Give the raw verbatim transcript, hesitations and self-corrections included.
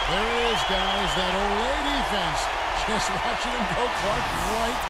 There it is, guys. That Olay defense. Just watching him go Clark right